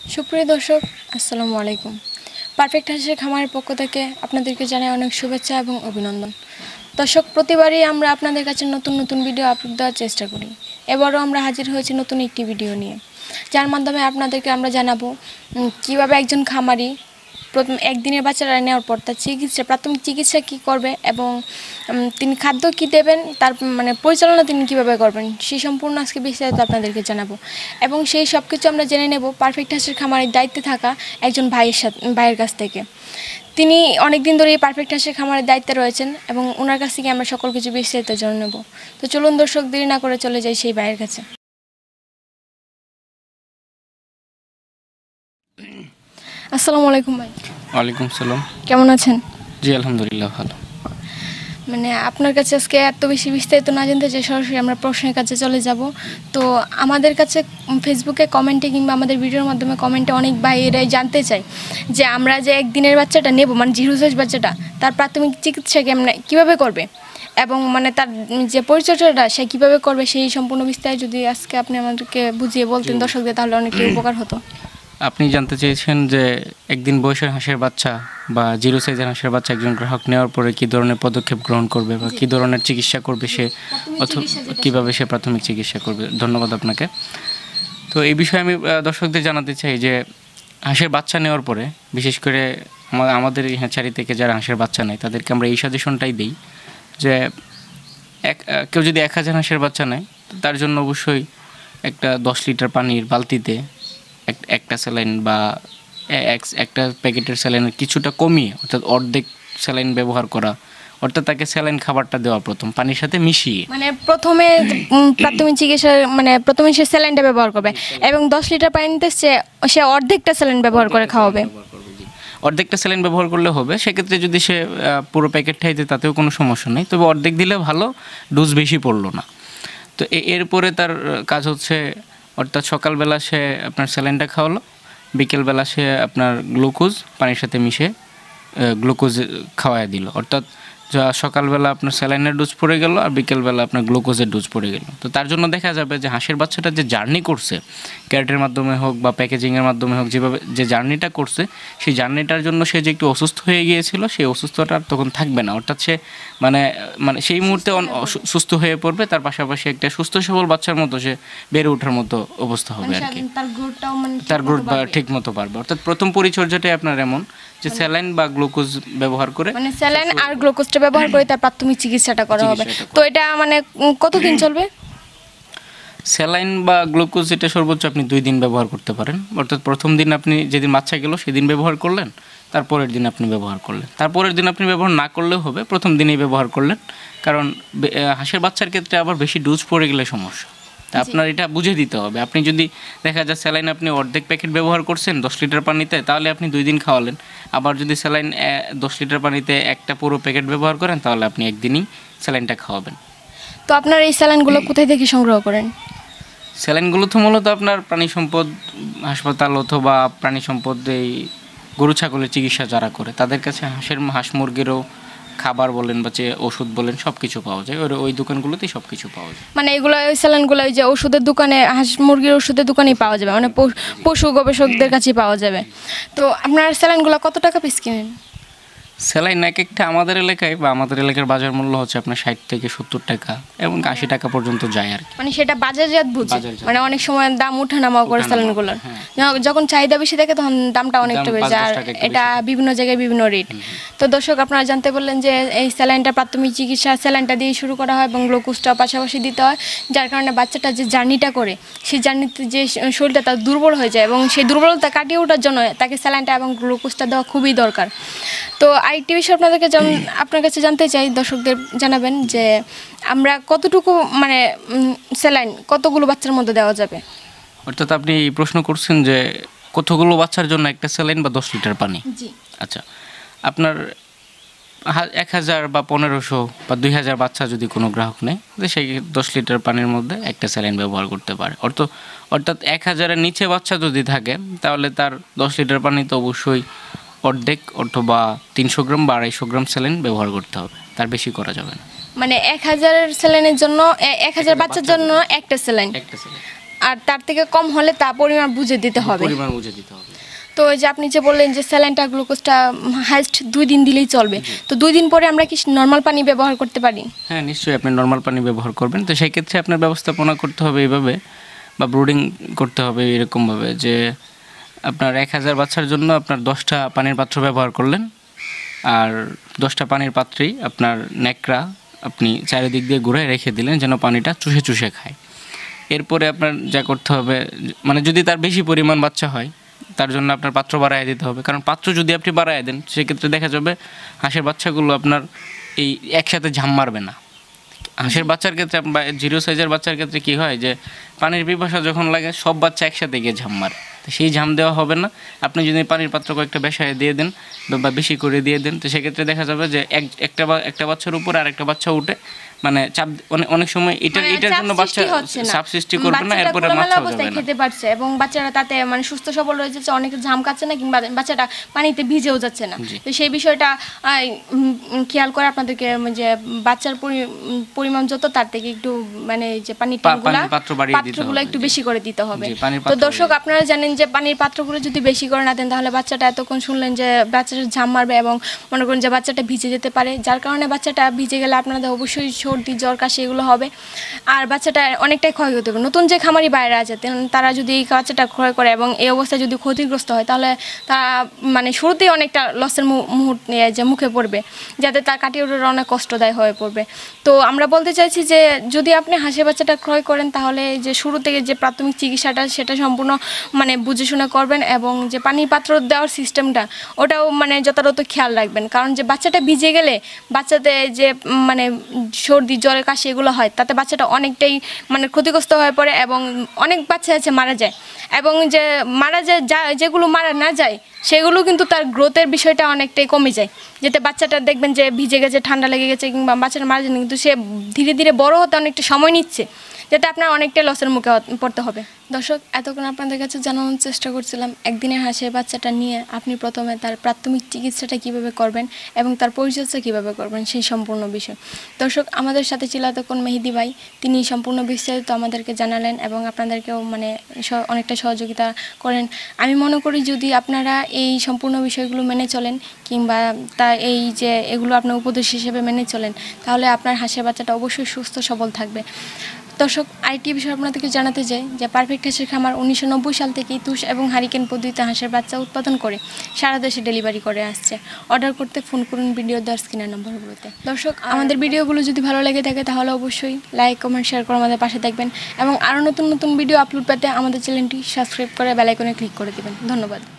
সুপ্রিয় দর্শক, আসসালামু আলাইকুম। পারফেক্ট হাঁসের খামারের পক্ষ থেকে আপনাদেরকে জানাই অনেক শুভেচ্ছা এবং অভিনন্দন। দর্শক, প্রতিবারই আমরা আপনাদের কাছে নতুন নতুন ভিডিও আপলোড দেওয়ার চেষ্টা করি। এবারও আমরা হাজির হয়েছি নতুন একটি ভিডিও নিয়ে, যার মাধ্যমে আপনাদেরকে আমরা জানাবো কীভাবে একজন খামারি প্রথম একদিনের বাচ্চারা নেওয়ার পর তার প্রাথমিক চিকিৎসা কী করবে এবং তিনি খাদ্য কী দেবেন, তার পরিচালনা তিনি কীভাবে করবেন, সেই সম্পূর্ণ আজকে বিস্তারিত আপনাদেরকে জানাবো। এবং সেই সব কিছু আমরা জেনে নেব পারফেক্ট হাঁসের খামারের দায়িত্বে থাকা একজন ভাইয়ের কাছ থেকে। তিনি অনেক দিন ধরে এই পারফেক্ট হাঁসের খামারের দায়িত্বে রয়েছেন এবং ওনার কাছ থেকে আমরা সকল কিছু বিস্তারিত জেনে নেব। তো চলুন দর্শক, দেরি না করে চলে যাই সেই ভাইয়ের কাছে। আসসালামু আলাইকুম ভাই। ওয়ালাইকুম সালাম। কেমন আছেন? জি আলহামদুলিল্লাহ ভালো। আপনার কাছে আজকে এত বেশি বিস্তারিত না জানতে চাই, সরাসরি আমরা প্রশ্নের কাছে চলে যাব। তো আমাদের কাছে ফেসবুকে কমেন্টে কিংবা আমাদের ভিডিওর মাধ্যমে কমেন্টে অনেক ভাইয়েরাই জানতে চাই যে আমরা যে একদিনের বাচ্চাটা নেব, জিরো সাইজ বাচ্চাটা, তার প্রাথমিক চিকিৎসা কীভাবে করবে এবং তার যে পরিচর্যাটা সে কীভাবে করবে, সেই সম্পূর্ণ বিস্তারিত যদি আজকে আপনি আমাদেরকে বুঝিয়ে বলতেন দর্শকদের, তাহলে অনেকটাই উপকার হতো। আপনি জানতে চেয়েছেন যে একদিন বয়সের হাঁসের বাচ্চা বা জিরো সাইজের হাঁসের বাচ্চা একজন গ্রাহক নেওয়ার পরে কী ধরনের পদক্ষেপ গ্রহণ করবে বা কী ধরনের চিকিৎসা করবে সে, অথবা কীভাবে সে প্রাথমিক চিকিৎসা করবে। ধন্যবাদ আপনাকে। তো এই বিষয়ে আমি দর্শকদের জানাতে চাই যে হাঁসের বাচ্চা নেওয়ার পরে বিশেষ করে আমাদের এই হ্যাঁচারি থেকে যারা হাঁসের বাচ্চা নেয় তাদেরকে আমরা এই সাজেশনটাই দিই যে কেউ যদি 1000 হাঁসের বাচ্চা নেয় তার জন্য অবশ্যই একটা 10 লিটার পানির বালতিতে একটা স্যালাইন বা একটা প্যাকেটের স্যালাইনের কিছুটা কমিয়ে, অর্থাৎ অর্ধেক স্যালাইন ব্যবহার করা, অর্থাৎ তাকে স্যালাইন খাবারটা দেওয়া প্রথম পানির সাথে মিশিয়ে। প্রথমে প্রাথমিক চিকিৎসা প্রথমে সে স্যালাইনটা ব্যবহার করবে এবং 10 লিটার পানিতে সে অর্ধেকটা স্যালাইন ব্যবহার করে খাওয়াবে। অর্ধেকটা স্যালাইন ব্যবহার করলে হবে। সেক্ষেত্রে যদি সে পুরো প্যাকেটটাই দেয় তাতেও কোনো সমস্যা নেই, তবে অর্ধেক দিলে ভালো, ডোজ বেশি পড়লো না। তো এরপরে তার কাজ হচ্ছে, অর্থাৎ সকালবেলা সে আপনার স্যালাইনটা খাওয়ালো, বিকেলবেলা সে আপনার গ্লুকোজ পানির সাথে মিশে গ্লুকোজ খাওয়ায় দিল। অর্থাৎ সকালবেলা আপনার স্যালাইনের ডোজ পড়ে গেল আর বিকেলবেলা আপনার গ্লুকোজের ডোজ পড়ে গেল। তো তার জন্য দেখা যাবে যে হাঁসের বাচ্চাটা যে জার্নি করছে, ক্যারেটের মাধ্যমে হোক বা প্যাকেজিংয়ের মাধ্যমে হোক, যেভাবে যে জার্নিটা করছে, সেই জার্নিটার জন্য সে যে একটু অসুস্থ হয়ে গিয়েছিল, সেই অসুস্থতা তখন থাকবে না। অর্থাৎ সে মানে সেই মুহূর্তে সুস্থ হয়ে পড়বে, তার পাশাপাশি একটা সুস্থ সবল বাচ্চার মতো সে বেড়ে ওঠার মতো অবস্থা হবে আর কি। তার গ্রোথ ঠিক মতো পারবে। অর্থাৎ প্রথম পরিচর্যাটাই আপনার এমন যে স্যালাইন বা গ্লুকোজ ব্যবহার করে, স্যালাইন আর গ্লুকোজটা ব্যবহার করে তার প্রাথমিক চিকিৎসাটা করা হবে। তো এটা কতদিন চলবে? স্যালাইন বা গ্লুকোজ এটা সর্বোচ্চ আপনি 2 দিন ব্যবহার করতে পারেন। অর্থাৎ প্রথম দিন আপনি যেদিন বাচ্চা গেল সেদিন ব্যবহার করলেন, তারপরের দিন আপনি ব্যবহার করলেন, তারপরের দিন আপনি ব্যবহার না করলেও হবে, প্রথম দিনেই ব্যবহার করলেন। কারণ হাঁসের বাচ্চার ক্ষেত্রে আবার বেশি ডোজ পড়ে গেলে সমস্যা। তা আপনার এটা বুঝে দিতে হবে। আপনি যদি দেখা যায় স্যালাইন আপনি অর্ধেক প্যাকেট ব্যবহার করছেন 10 লিটার পানিতে, তাহলে আপনি 2 দিন খাওয়ালেন। আবার যদি স্যালাইন 10 লিটার পানিতে একটা পুরো প্যাকেট ব্যবহার করেন, তাহলে আপনি একদিনই স্যালাইনটা খাওয়াবেন। তো আপনার এই স্যালাইনগুলো কোথায় থেকে সংগ্রহ করেন? স্যালাইনগুলো তো মূলত আপনার প্রাণী সম্পদ হাসপাতাল অথবা প্রাণী সম্পদ এই গরু ছাগলের চিকিৎসা যারা করে তাদের কাছে হাঁস মুরগিরও খাবার বলেন বা ওষুধ বলেন সব কিছু পাওয়া যায়। ওই দোকানগুলোতেই সব কিছু পাওয়া যায়। এগুলো ওই স্যালাইনগুলো ওই যে ওষুধের দোকানে, হাঁস মুরগির ওষুধের দোকানেই পাওয়া যাবে, পশু গবেষকদের কাছেই পাওয়া যাবে। তো আপনার স্যালাইনগুলো কত টাকা পিস কিনেন? স্যালাইন এক একটা আমাদের এলাকায় বা আমাদের এলাকার বাজার মূল্য হচ্ছে আপনার 60 থেকে 70 টাকা এবং 80 টাকা পর্যন্ত যায় আর কি। সেটা বাজারজাত বুঝে, অনেক সময় দাম ওঠানামা করে স্যালাইনগুলোর। যখন চাহিদা বেশি থাকে তখন দামটা অনেকটা বেড়ে যায়, আর এটা বিভিন্ন জায়গায় বিভিন্ন রেট। তো দর্শক, আপনারা জানতে বললেন যে এই স্যালাইনটা প্রাথমিক চিকিৎসা স্যালাইনটা দিয়ে শুরু করা হয় এবং গ্লুকোজটাও পাশাপাশি দিতে হয়, যার কারণে বাচ্চাটা যে জার্নিটা করে সেই জার্নিতে যে শরীরটা তার দুর্বল হয়ে যায় এবং সেই দুর্বলতা কাটিয়ে ওঠার জন্য তাকে স্যালাইনটা এবং গ্লুকোজটা দেওয়া খুবই দরকার। তো আরেকটি বিষয় আপনার কাছে জানতে চাই, দর্শকদের জানাবেন যে আমরা কতটুকু স্যালাইন কতগুলো বাচ্চার মধ্যে দেওয়া যাবে? অর্থাৎ আপনি প্রশ্ন করছেন যে কতগুলো বাচ্চার জন্য একটা স্যালাইন বা 10 লিটার পানি? জি। আচ্ছা, আপনার 1000 বা 1500 বা 2000 বাচ্চা যদি কোনো গ্রাহক নেয়, সেই 10 লিটার পানির মধ্যে একটা স্যালাইন ব্যবহার করতে পারে। অর্থাৎ 1000-এর নিচে বাচ্চা যদি থাকে তাহলে তার 10 লিটার পানিতে অবশ্যই অর্ধেক অথবা 300 গ্রাম বা 250 গ্রাম স্যালাইন ব্যবহার করতে হবে, তার বেশি করা যাবে না। 1000 স্যালাইনের জন্য 1000 বাচ্চার জন্য একটা স্যালাইন। আর তার থেকে কম হলে তা পরিমাণ বুঝে দিতে হবে। পরিমাণ বুঝে দিতে হবে। তো ওই যে আপনি যে বললেন যে স্যালাইনটা গ্লুকোজটা হাইস্ট 2 দিন দিলেই চলবে, তো 2 দিন পরে আমরা কি নর্মাল পানি ব্যবহার করতে পারি? হ্যাঁ, নিশ্চয়ই আপনি নর্মাল পানি ব্যবহার করবেন। তো সেই ক্ষেত্রে আপনার ব্যবস্থাপনা করতে হবে এইভাবে, বা ব্রুডিং করতে হবে এরকমভাবে যে আপনার 1000 বাচ্চার জন্য আপনার 10টা পানির পাত্র ব্যবহার করলেন, আর 10টা পানির পাত্রেই আপনার ন্যাকড়া আপনি চারিদিক দিয়ে ঘুরায় রেখে দিলেন যেন পানিটা চুষে চুষে খায়। এরপরে আপনার যা করতে হবে, মানে যদি তার বেশি পরিমাণ বাচ্চা হয় তার জন্য আপনার পাত্র বাড়ায় দিতে হবে। কারণ পাত্র যদি আপনি বাড়ায় দেন সেক্ষেত্রে দেখা যাবে হাঁসের বাচ্চাগুলো আপনার এই একসাথে ঝাম মারবে না। হাঁসের বাচ্চার ক্ষেত্রে বা 0 সাইজের বাচ্চার ক্ষেত্রে কী হয় যে পানির পিপাসা যখন লাগে সব বাচ্চা একসাথে গিয়ে ঝাম মারে, তো সেই ঝাম দেওয়া হবে না। আপনি যদি পানির পাত্র কয়েকটা বেশায় দিয়ে দেন বা বেশি করে দিয়ে দেন, তো সেক্ষেত্রে দেখা যাবে যে একটা বাচ্চার উপর আর একটা বাচ্চা উঠে, মানে চাপ অনেক সময় এটার জন্য বাচ্চা চাপ সৃষ্টি করবে না, এরপরে মাছও যাবে না, খেতে পারছে এবং বাচ্চারা তাতে মানে সুস্থ সবল হয়ে যাচ্ছে, অনেক ঝাম খাচ্ছে না কিংবা বাচ্চাটা পানিতে ভিজেও যাচ্ছে না। তো সেই বিষয়টা খেয়াল করে আপনাদেরকে যে বাচ্চার পরিমাণ যত তার থেকে একটু মানে যে পানির পাত্রগুলো একটু বেশি করে দিতে হবে। তো দর্শক আপনারা জানেন যে পানির পাত্রগুলো যদি বেশি করে না দেন তাহলে বাচ্চাটা এতক্ষণ শুনলেন যে বাচ্চাটা ঝাম মারবে এবং মনে করেন যে বাচ্চাটা ভিজে যেতে পারে, যার কারণে বাচ্চাটা ভিজে গেলে আপনাদের অবশ্যই সর্দি জ্বর কাশি এগুলো হবে আর বাচ্চাটা অনেকটাই ক্ষয়ক্ষতি হবে। নতুন যে খামারি বাইরে আছে তারা যদি এই বাচ্চাটা ক্রয় করে এবং এই অবস্থায় যদি ক্ষতিগ্রস্ত হয় তাহলে তারা মানে শুরুতেই অনেকটা লসের মুখে পড়বে, যাতে তার কাটিয়ে ওঠার অনেক কষ্টদায়ক হয়ে পড়বে। তো আমরা বলতে চাইছি যে যদি আপনি হাঁসের বাচ্চাটা ক্রয় করেন তাহলে যে শুরু থেকে যে প্রাথমিক চিকিৎসাটা সেটা সম্পূর্ণ মানে বুঝে শুনে করবেন এবং যে পানির পাত্র দেওয়ার সিস্টেমটা ওটাও মানে যথাযথ খেয়াল রাখবেন। কারণ যে বাচ্চাটা ভিজে গেলে বাচ্চাতে যে মানে সর্দি জ্বরের কাশি এগুলো হয় তাতে বাচ্চাটা অনেকটাই মানে ক্ষতিগ্রস্ত হয়ে পড়ে এবং অনেক বাচ্চা আছে মারা যায়, এবং যে মারা যায় যেগুলো মারা না যায় সেগুলো কিন্তু তার গ্রোথের বিষয়টা অনেকটাই কমে যায়, যেতে বাচ্চাটা দেখবেন যে ভিজে গেছে, ঠান্ডা লেগে গেছে কিংবা বাচ্চাটা মারা যায়নি কিন্তু সে ধীরে ধীরে বড় হতে অনেকটা সময় নিচ্ছে, যাতে আপনার অনেকটাই লসের মুখে পড়তে হবে। দর্শক এতক্ষণ আপনাদের কাছে জানানোর চেষ্টা করছিলাম একদিনের হাঁসের বাচ্চাটা নিয়ে আপনি প্রথমে তার প্রাথমিক চিকিৎসাটা কীভাবে করবেন এবং তার পরিচর্যা কীভাবে করবেন সেই সম্পূর্ণ বিষয়। দর্শক আমাদের সাথে ছিল এতক্ষণ মেহেদি ভাই, তিনি সম্পূর্ণ বিস্তারিত আমাদেরকে জানালেন এবং আপনাদেরকেও মানে অনেকটা সহযোগিতা করেন। আমি মনে করি যদি আপনারা এই সম্পূর্ণ বিষয়গুলো মেনে চলেন কিংবা তা এই যে এগুলো আপনার উপদেশ হিসেবে মেনে চলেন তাহলে আপনার হাঁসের বাচ্চাটা অবশ্যই সুস্থ সবল থাকবে। দর্শক আরেকটি বিষয় আপনাদেরকে জানাতে চাই যে পারফেক্ট হাঁসের খামার 1990 সাল থেকেই তুষ এবং হারিকেন পদ্ধতিতে হাঁসের বাচ্চা উৎপাদন করে সারা দেশে ডেলিভারি করে আসছে। অর্ডার করতে ফোন করুন ভিডিও দেওয়ার স্ক্রিনের নম্বরগুলোতে। দর্শক আমাদের ভিডিওগুলো যদি ভালো লেগে থাকে তাহলে অবশ্যই লাইক কমেন্ট শেয়ার করে আমাদের পাশে থাকবেন এবং আরও নতুন নতুন ভিডিও আপলোড পেতে আমাদের চ্যানেলটি সাবস্ক্রাইব করে বেল আইকনে ক্লিক করে দেবেন। ধন্যবাদ।